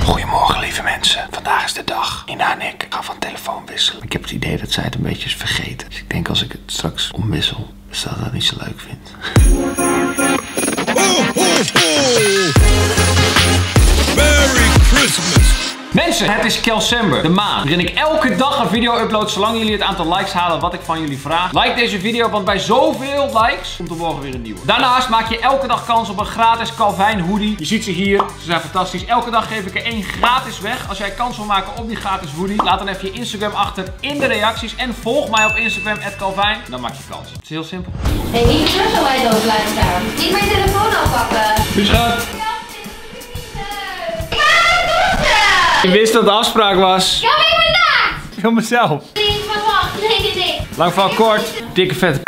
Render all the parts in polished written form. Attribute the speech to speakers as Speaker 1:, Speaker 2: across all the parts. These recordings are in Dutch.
Speaker 1: Goedemorgen lieve mensen, vandaag is de dag. Nina en ik gaan van telefoon wisselen. Ik heb het idee dat zij het een beetje is vergeten. Dus ik denk als ik het straks omwissel, dat ze dat niet zo leuk vindt.
Speaker 2: Merry Christmas!
Speaker 3: Mensen, het is Kelsember, de maand, waarin ik elke dag een video upload zolang jullie het aantal likes halen wat ik van jullie vraag. Like deze video, want bij zoveel likes komt er morgen weer een nieuwe. Daarnaast maak je elke dag kans op een gratis Calvin hoodie. Je ziet ze hier, ze zijn fantastisch. Elke dag geef ik er één gratis weg. Als jij kans wil maken op die gratis hoodie, laat dan even je Instagram achter in de reacties. En volg mij op Instagram, @Calvin. Dan maak je kans. Het is heel simpel.
Speaker 4: Hé, hier zo wij dood blijven staan. Niet mijn telefoon afpakken.
Speaker 3: U schat. Je wist dat de afspraak was.
Speaker 4: Ja, maar ik ben daar!
Speaker 3: Ik wil mezelf.
Speaker 4: Nee, maar wacht. Nee.
Speaker 3: Lang van kort, dikke vet.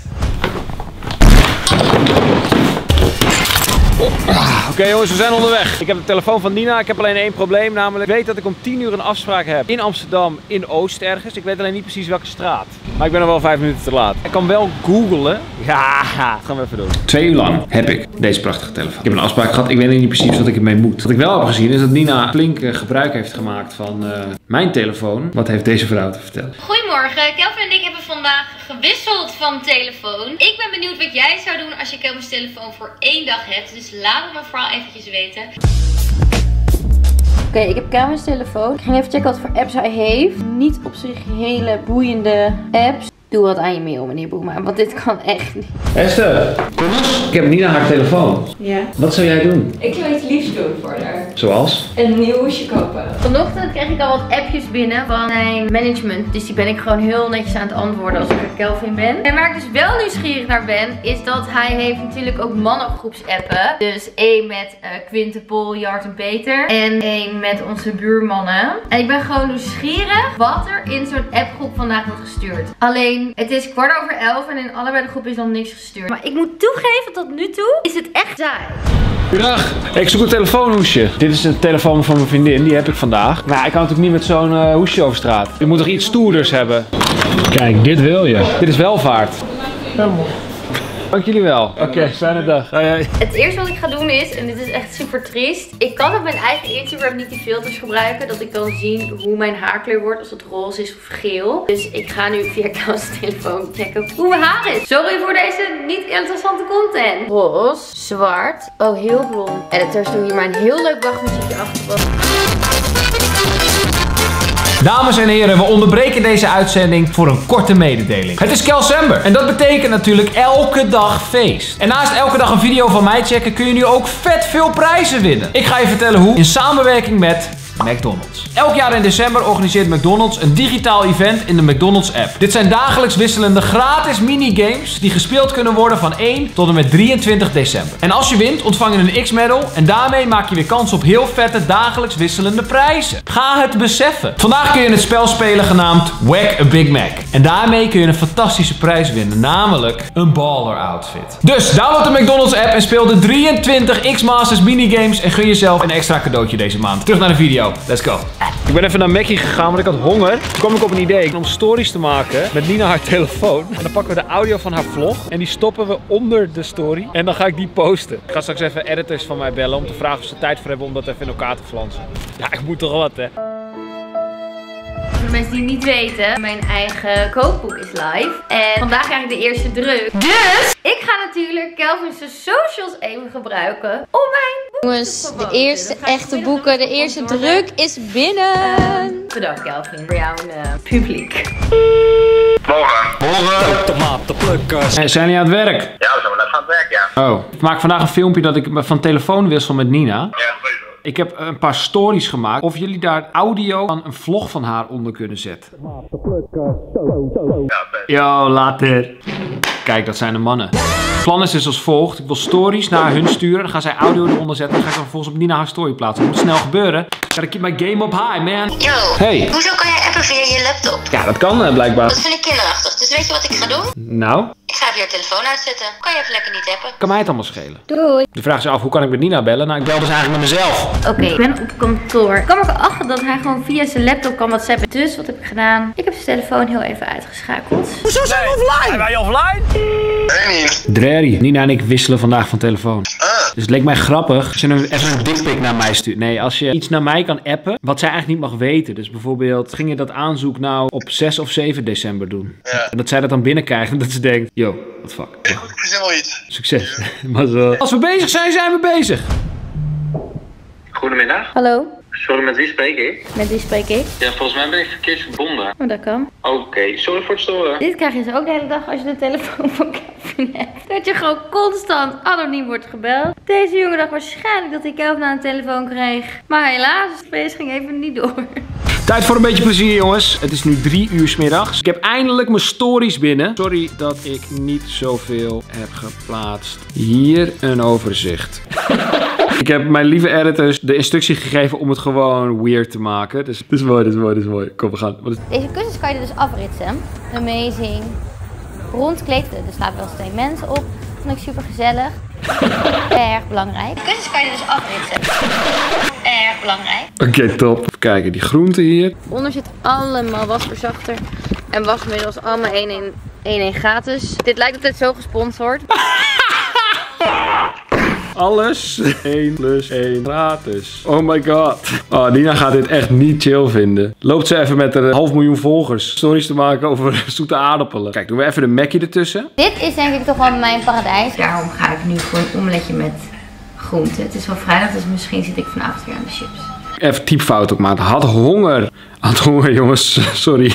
Speaker 3: Oké jongens, we zijn onderweg. Ik heb de telefoon van Nina. Ik heb alleen één probleem, namelijk ik weet dat ik om 10 uur een afspraak heb in Amsterdam in Oost ergens. Ik weet alleen niet precies welke straat. Maar ik ben er wel 5 minuten te laat. Ik kan wel googlen. Ja, dat gaan we even doen. 2 uur lang heb ik deze prachtige telefoon. Ik heb een afspraak gehad. Ik weet niet precies wat ik ermee moet. Wat ik wel heb gezien is dat Nina flink gebruik heeft gemaakt van mijn telefoon. Wat heeft deze vrouw te vertellen?
Speaker 4: Goedemorgen, Kelvin en ik hebben vandaag gewisseld van telefoon. Ik ben benieuwd wat jij zou doen als je Kelvin's telefoon voor 1 dag hebt. Dus laat het me vooral eventjes weten. Oké, ik heb Kelvin's telefoon. Ik ging even checken wat voor apps hij heeft. Niet op zich hele boeiende apps. Doe wat aan je mail, meneer Boema, want dit kan echt niet.
Speaker 3: Esther, ik heb Nina haar telefoon.
Speaker 5: Ja.
Speaker 3: Wat zou jij doen?
Speaker 5: Ik zou iets liefs doen voor haar.
Speaker 3: Zoals?
Speaker 5: Een nieuw hoesje kopen.
Speaker 4: Vanochtend kreeg ik al wat appjes binnen van mijn management. Dus die ben ik gewoon heel netjes aan het antwoorden als ik er Kelvin ben. En waar ik dus wel nieuwsgierig naar ben, is dat hij heeft natuurlijk ook mannengroepsappen. Dus 1 met Quinte, Paul, Jart en Peter. En 1 met onze buurmannen. En ik ben gewoon nieuwsgierig wat er in zo'n appgroep vandaag wordt gestuurd. Alleen, het is 11:15 en in allebei de groepen is nog niks gestuurd. Maar ik moet toegeven, tot nu toe is het echt saai.
Speaker 3: Goedendag. Ik zoek een telefoonhoesje. Dit is de telefoon van mijn vriendin, die heb ik vandaag. Maar ik kan natuurlijk niet met zo'n hoesje over straat. Je moet toch iets stoerders hebben. Kijk, dit wil je. Dit is welvaart. Dank jullie wel. Oké, fijne dag. Hoi.
Speaker 4: Het eerste wat ik ga doen is, en dit is echt super triest. Ik kan op mijn eigen Instagram niet die filters gebruiken. Dat ik kan zien hoe mijn haarkleur wordt. Als het roze is of geel. Dus ik ga nu via Kel's telefoon checken hoe mijn haar is. Sorry voor deze niet interessante content. Roze, zwart, oh heel blond. Editors doen hier maar een heel leuk wachtmuziekje achter.
Speaker 3: Dames en heren, we onderbreken deze uitzending voor een korte mededeling. Het is Kelsember en dat betekent natuurlijk elke dag feest. En naast elke dag een video van mij checken kun je nu ook vet veel prijzen winnen. Ik ga je vertellen hoe, in samenwerking met McDonald's. Elk jaar in december organiseert McDonald's een digitaal event in de McDonald's app. Dit zijn dagelijks wisselende gratis minigames die gespeeld kunnen worden van 1 tot en met 23 december. En als je wint ontvang je een X-medal en daarmee maak je weer kans op heel vette dagelijks wisselende prijzen. Ga het beseffen. Vandaag kun je het spel spelen genaamd Whack a Big Mac. En daarmee kun je een fantastische prijs winnen, namelijk een baller outfit. Dus download de McDonald's app en speel de 23 X-Masters minigames en gun jezelf een extra cadeautje deze maand. Terug naar de video. Let's go. Ik ben even naar Mackie gegaan, want ik had honger. Toen kwam ik op een idee om stories te maken met Nina haar telefoon. En dan pakken we de audio van haar vlog en die stoppen we onder de story. En dan ga ik die posten. Ik ga straks even editors van mij bellen om te vragen of ze tijd voor hebben om dat even in elkaar te flansen. Ja, ik moet toch wat, hè.
Speaker 4: Voor de mensen die niet weten, mijn eigen kookboek is live. En vandaag krijg ik de eerste druk. Dus ik ga natuurlijk Kelvin's socials even gebruiken om mijn boek
Speaker 6: Jongens, de eerste echte boeken, de eerste druk is binnen.
Speaker 4: Bedankt Kelvin voor jouw publiek.
Speaker 1: Morgen.
Speaker 3: Tomatenplukkers. Hey, zijn jullie aan het werk?
Speaker 1: Ja, we zijn wel even aan het werk, ja.
Speaker 3: Oh. Ik maak vandaag een filmpje dat ik van telefoon wissel met Nina.
Speaker 1: Ja, sowieso.
Speaker 3: Ik heb een paar stories gemaakt. Of jullie daar audio van een vlog van haar onder kunnen zetten. Yo, later. Kijk, dat zijn de mannen. Het plan is dus als volgt. Ik wil stories naar hun sturen. Dan gaan zij audio eronder zetten. Dan ga ik dan vervolgens op Nina haar story plaatsen. Dat moet snel gebeuren. Gotta keep my game up high, man.
Speaker 7: Yo,
Speaker 3: Hey.
Speaker 7: hoezo kan jij appen via je laptop?
Speaker 3: Ja, dat kan blijkbaar.
Speaker 7: Dat vind ik kinderachtig, dus weet je wat ik ga doen?
Speaker 3: Nou,
Speaker 7: Ik ga even je telefoon uitzetten. Kan je even lekker niet appen?
Speaker 3: kan mij het allemaal schelen.
Speaker 4: Doei.
Speaker 3: De vraag is af, hoe kan ik met Nina bellen? Nou, ik bel dus eigenlijk met mezelf.
Speaker 4: Oké, ik ben op kantoor. Ik kwam erachter dat hij gewoon via zijn laptop kan whatsappen. Dus wat heb ik gedaan? Ik heb zijn telefoon heel even uitgeschakeld.
Speaker 2: Hoezo zijn we offline? Zijn wij offline?
Speaker 1: Nee, niet.
Speaker 3: Drerry, Nina en ik wisselen vandaag van telefoon. Dus het leek mij grappig als je even een dickpic naar mij stuurt. Nee, als je iets naar mij kan appen wat zij eigenlijk niet mag weten. Dus bijvoorbeeld, ging je dat aanzoek nou op 6 of 7 december doen?
Speaker 8: Ja.
Speaker 3: En dat zij dat dan binnenkrijgt en dat ze denkt, yo, what the fuck.
Speaker 8: Goed, ik verzin wel iets.
Speaker 3: Succes. Maar zo. Als we bezig zijn, zijn we bezig.
Speaker 9: Goedemiddag.
Speaker 4: Hallo,
Speaker 9: Sorry, met wie spreek ik?
Speaker 4: met wie spreek ik?
Speaker 9: Ja, volgens mij ben ik verkeerd verbonden.
Speaker 4: Oh, dat kan.
Speaker 9: Oké, sorry voor het storen.
Speaker 4: Dit krijg je dus ook de hele dag als je de telefoon van Kelvin hebt. Dat je gewoon constant anoniem wordt gebeld. Deze jongen dacht waarschijnlijk dat hij Kelvin aan de telefoon kreeg. Maar helaas, het feest ging even niet door.
Speaker 3: Tijd voor een beetje plezier, jongens. Het is nu 3 uur 's middags. Ik heb eindelijk mijn stories binnen. Sorry dat ik niet zoveel heb geplaatst. Hier een overzicht. Ik heb mijn lieve editors de instructie gegeven om het gewoon weird te maken. Dus dit is mooi, dit is mooi, dit is mooi. Kom, we gaan.
Speaker 4: Deze kussens kan je dus afritsen. Amazing. Rondkleed, er slapen wel eens 2 mensen op. Vond ik super gezellig. Erg belangrijk. Kussens kan je dus afritsen. Erg belangrijk.
Speaker 3: Oké, top. Even kijken, die groenten hier.
Speaker 4: Onder zit allemaal wasverzachter en wasmiddels. Allemaal 1 gratis. Dit lijkt altijd zo gesponsord.
Speaker 3: Alles 1 plus 1 gratis. Oh my god. Oh, Nina gaat dit echt niet chill vinden. Loopt ze even met een 500.000 volgers stories te maken over zoete aardappelen. Kijk, doen we even de Mackie ertussen.
Speaker 4: Dit is denk ik toch wel mijn paradijs. Daarom ga ik nu voor een omeletje met groenten. Het is wel vrijdag, dus misschien zit ik vanavond weer aan de chips.
Speaker 3: Even typfout ook maken. Had honger. Had honger, jongens. Sorry.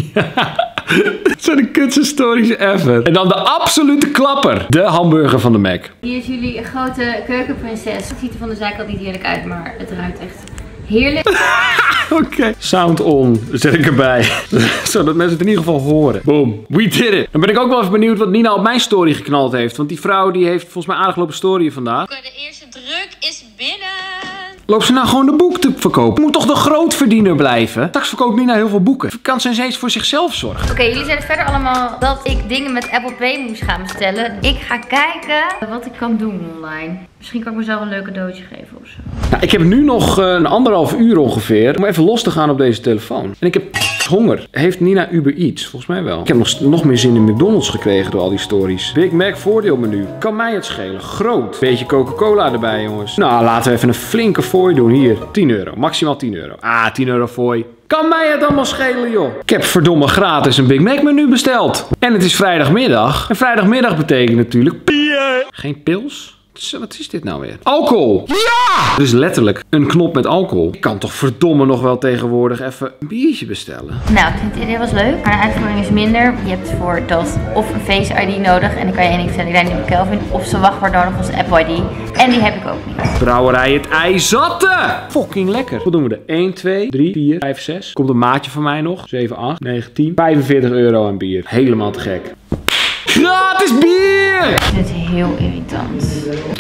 Speaker 3: Het zijn de kutste stories ever. En dan de absolute klapper. De hamburger van de Mac.
Speaker 4: Hier is jullie grote keukenprinses. Het ziet er van de zijkant niet heerlijk uit, maar het ruikt echt heerlijk.
Speaker 3: Oké. Sound on. Zet ik erbij. Zodat mensen het in ieder geval horen. Boom. We did it. Dan ben ik ook wel even benieuwd wat Nina op mijn story geknald heeft. Want die vrouw die heeft volgens mij aardig lopen storyen vandaag.
Speaker 6: De eerste druk is binnen.
Speaker 3: Loopt ze nou gewoon de boek te verkopen? Moet toch de grootverdiener blijven? Straks verkoopt Nina heel veel boeken. Kan ze steeds voor zichzelf zorgen?
Speaker 4: Oké, jullie zeiden verder allemaal dat ik dingen met Apple Pay moest gaan bestellen. Ik ga kijken wat ik kan doen online. Misschien kan ik mezelf een leuk cadeautje geven of zo.
Speaker 3: Nou, ik heb nu nog een 1,5 uur ongeveer om even los te gaan op deze telefoon. En ik heb honger. Heeft Nina Uber Eats? Volgens mij wel. Ik heb nog meer zin in McDonald's gekregen door al die stories. Big Mac voordeelmenu. Kan mij het schelen. Groot. Beetje Coca-Cola erbij, jongens. Nou, laten we even een flinke fooi doen. Hier, 10 euro. Maximaal 10 euro. Ah, 10 euro fooi. Kan mij het allemaal schelen, joh. Ik heb verdomme gratis een Big Mac menu besteld. En het is vrijdagmiddag. En vrijdagmiddag betekent natuurlijk bier. Geen pils? Wat is dit nou weer? Alcohol! Ja! Dus letterlijk een knop met alcohol. Ik kan toch verdomme nog wel tegenwoordig even een biertje bestellen.
Speaker 4: Nou, dit idee was leuk, maar de uitvoering is minder. Je hebt voor dat of een Face ID nodig. En dan kan je één ding vertellen, ik rijd niet op Kelvin. Of zijn wachtwoord nodig als Apple ID. En die heb ik ook niet.
Speaker 3: Brouwerij Het Ei Zatte! Fucking lekker. Wat doen we er? 1, 2, 3, 4, 5, 6. Komt een maatje van mij nog. 7, 8, 9, 10. 45 euro aan bier. Helemaal te gek. Gratis bier!
Speaker 4: Dit is heel irritant.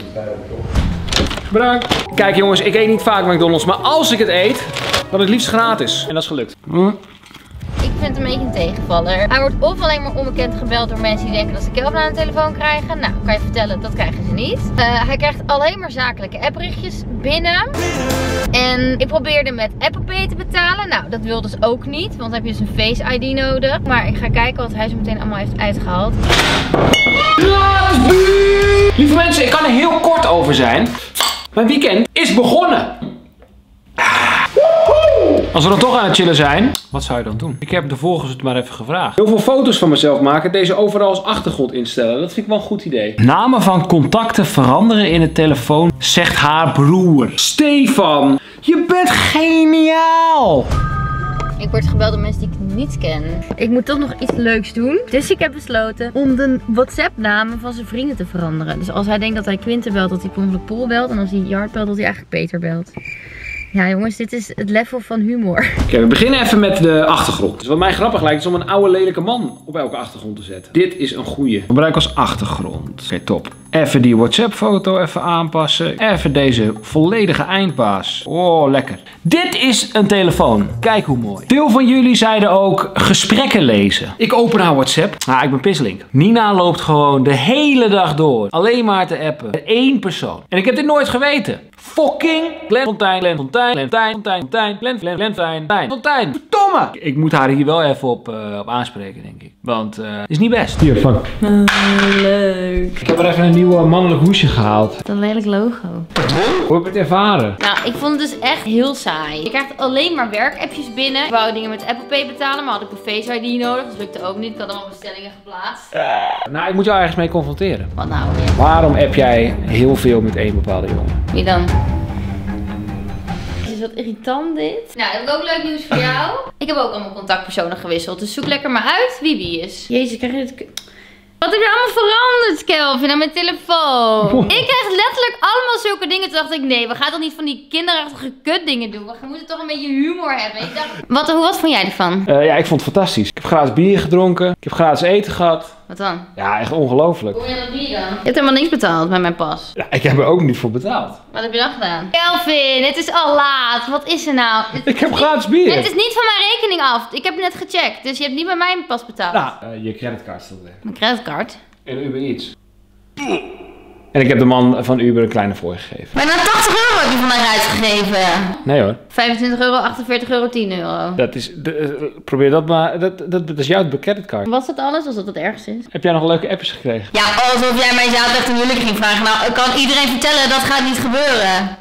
Speaker 3: Bedankt. Kijk jongens, ik eet niet vaak McDonald's, maar als ik het eet, dan het liefst gratis. En dat is gelukt.
Speaker 4: Ik vind het een beetje een tegenvaller. Hij wordt of alleen maar onbekend gebeld door mensen die denken dat ze Kelvin aan de telefoon krijgen. Nou, kan je vertellen, dat krijgen ze niet. Hij krijgt alleen maar zakelijke appberichtjes binnen. En ik probeerde met Apple Pay te betalen. Nou, dat wil dus ook niet, want dan heb je dus een Face ID nodig. Maar ik ga kijken wat hij zo meteen allemaal heeft uitgehaald.
Speaker 3: Lieve mensen, ik kan er heel kort over zijn. Mijn weekend is begonnen. Als we dan toch aan het chillen zijn, wat zou je dan doen? Ik heb de volgers het maar even gevraagd. Heel veel foto's van mezelf maken, deze overal als achtergrond instellen. Dat vind ik wel een goed idee. Namen van contacten veranderen in de telefoon, zegt haar broer. Stefan, je bent geniaal!
Speaker 4: Ik word gebeld door mensen die ik niet ken. Ik moet toch nog iets leuks doen. Dus ik heb besloten om de WhatsApp-namen van zijn vrienden te veranderen. Dus als hij denkt dat hij Quinten belt, dat hij per ongeluk Paul belt. En als hij Jart belt, dat hij eigenlijk Peter belt. Ja jongens, dit is het level van humor. Oké, we beginnen even met de achtergrond. Dus wat mij grappig lijkt is om een oude lelijke man op elke achtergrond te zetten. Dit is een goeie. Gebruik als achtergrond. Oké, top. Even die WhatsApp foto even aanpassen. Even deze volledige eindbaas. Oh, lekker. Dit is een telefoon. Kijk hoe mooi. Veel van jullie zeiden ook gesprekken lezen. Ik open haar WhatsApp. Ah, ik ben pisselink. Nina loopt gewoon de hele dag door. Alleen maar te appen. Met 1 persoon. En ik heb dit nooit geweten.
Speaker 3: fucking Glen Fontijn. Verdomme! Ik moet haar hier wel even op aanspreken, denk ik. Want is niet best. Hier, fuck.
Speaker 4: Leuk.
Speaker 3: Ik heb er even een nieuw mannelijk hoesje gehaald.
Speaker 4: Wat een lelijk logo.
Speaker 3: Hoe heb je het ervaren?
Speaker 4: Nou, ik vond het dus echt heel saai. Je krijgt alleen maar werkappjes binnen. Ik wou dingen met Apple Pay betalen, maar had ik een Face ID nodig. Dat lukte ook niet. Ik had allemaal bestellingen geplaatst.
Speaker 3: Nou, ik moet jou ergens mee confronteren.
Speaker 4: Wat nou?
Speaker 3: Waarom app jij heel veel met één bepaalde jongen?
Speaker 4: Wie dan? Is wat irritant dit. Nou, heb ik ook leuk nieuws voor jou. Ik heb ook allemaal contactpersonen gewisseld. Dus zoek lekker maar uit wie is. Jezus, krijg je dit... Wat heb je allemaal veranderd, Kelvin, aan mijn telefoon? Ik krijg letterlijk allemaal zulke dingen. Toen dacht ik, nee, we gaan toch niet van die kinderachtige kutdingen doen. We moeten toch een beetje humor hebben. Ik dacht, wat vond jij ervan?
Speaker 3: Ja, ik vond het fantastisch. Ik heb gratis bier gedronken. Ik heb gratis eten gehad.
Speaker 4: Wat dan?
Speaker 3: Ja, echt ongelooflijk.
Speaker 4: Hoe je dat bier dan? Je hebt helemaal niks betaald met mijn pas.
Speaker 3: Ja, ik heb er ook niet voor betaald.
Speaker 4: Wat heb je dan gedaan? Kelvin, het is al laat. Wat is er nou?
Speaker 3: Ik heb gratis bier.
Speaker 4: Het is niet van mijn rekening af. Ik heb net gecheckt. Dus je hebt niet bij mijn pas betaald.
Speaker 3: Nou, je creditcard staat weg.
Speaker 4: Mijn creditcard?
Speaker 3: En Uber Eats. En ik heb de man van Uber een kleine fooi gegeven.
Speaker 4: Bijna 80 euro heb je van mij uitgegeven.
Speaker 3: Nee hoor.
Speaker 4: 25 euro, 48 euro, 10 euro.
Speaker 3: Dat is, probeer dat maar, dat is jouw creditcard.
Speaker 4: Was dat alles? Was dat het ergste is?
Speaker 3: Heb jij nog leuke appjes gekregen?
Speaker 4: Ja, alsof jij mij zaterdag een huwelijk ging vragen. Nou, ik kan iedereen vertellen, dat gaat niet gebeuren.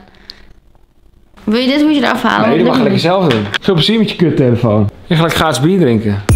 Speaker 4: Wil je dit hoesje eraf halen?
Speaker 3: Nee, dat mag lekker zelf doen. Veel plezier met je kuttelefoon. Je gaat gratis bier drinken.